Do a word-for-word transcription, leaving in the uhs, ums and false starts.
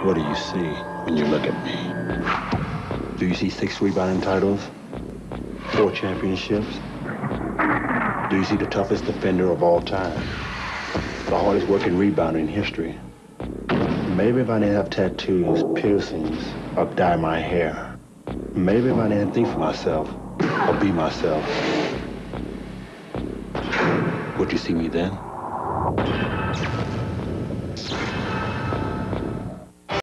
What do you see when you look at me? Do you see six rebounding titles? Four championships? Do you see the toughest defender of all time? The hardest working rebounder in history? Maybe if I didn't have tattoos, piercings, or dye my hair. Maybe if I didn't think for myself, or be myself. Would you see me then?